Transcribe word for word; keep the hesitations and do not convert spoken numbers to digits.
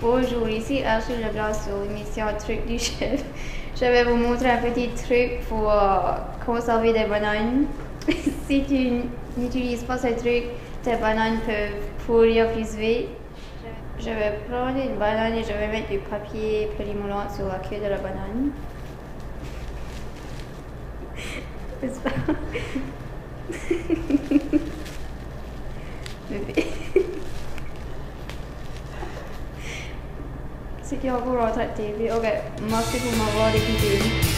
Bonjour, ici Ashley Leblanc sur l'émission Truc du Chef. Je vais vous montrer un petit truc pour euh, conserver des bananes. Si tu n'utilises pas ce truc, tes bananes peuvent pourrir plus vite. Je vais prendre une banane et je vais mettre du papier périmonlant sur la queue de la banane. C'est pas... Bébé. C'est qui encore en train de T V. Ok, merci pour m'avoir écouté.